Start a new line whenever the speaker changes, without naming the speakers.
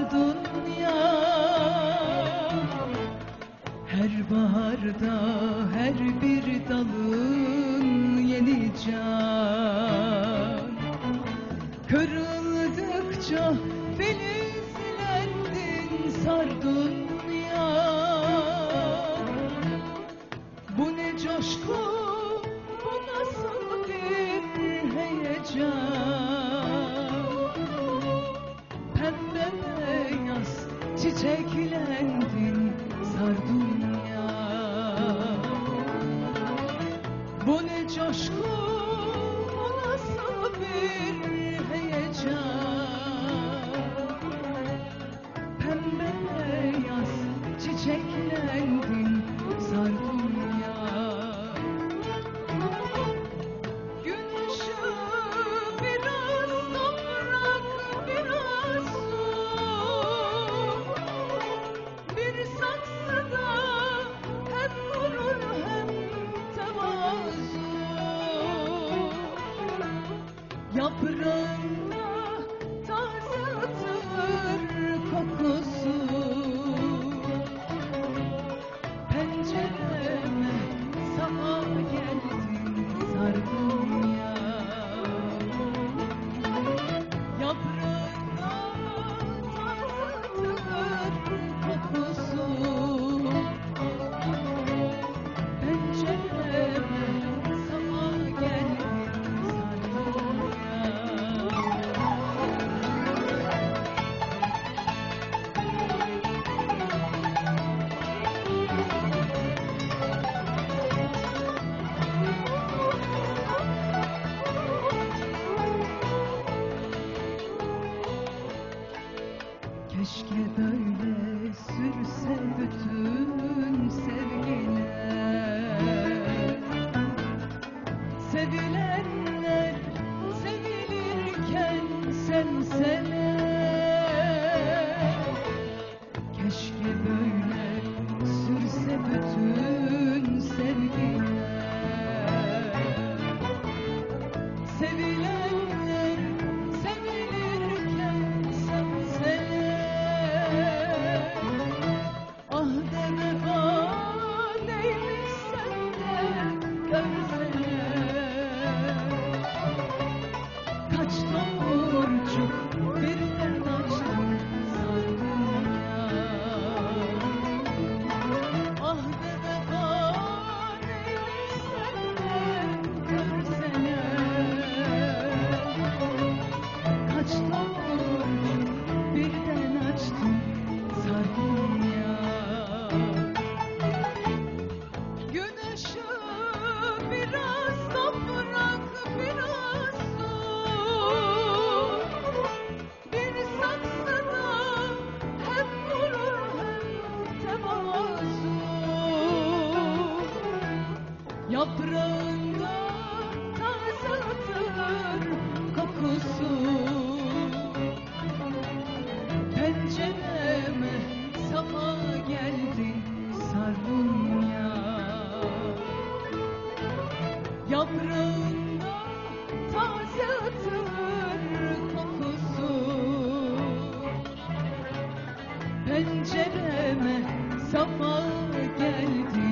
dünya. Her baharda her bir dalın yeni can. Kırıldıkça filizlendin sardunya. Bu ne coşku, bu nasıl bir heyecan. Pembe beyaz çiçeklendin sardunya. Bu ne coşku, bu nasıl bir heyecan. Pembe beyaz çiçeklendin sardunya. Gün ışığı biraz toprak, biraz su. Bir saksıda hem gurur hem tevazu. Yaprağında taze atır kokusu. Pencereme sabah geldin sardunya. Yaprağında taze atır kokusu. Pencereme sabah geldin sardunya. Keşke böyle sürse bütün sevgiler. Sevilenler sevilirken sevseler. Keşke böyle sürse bütün sevgiler. Sevilenler sevilirken sevseler. Ah deme neymiş sende görseler. Kaç tomurcuk birden açtın sardunya. Ah deme neymiş sende görseler. Kaç tomurcuk birden açtın sardunya. Gün ışığı biraz toprak, biraz su. Bir saksıda hem gurur hem tevazu. Yaprağında taze atır kokusu. Pencereme sabah geldin sardunya. Yaprağında taze atır kokusu. Pencereme sabah geldin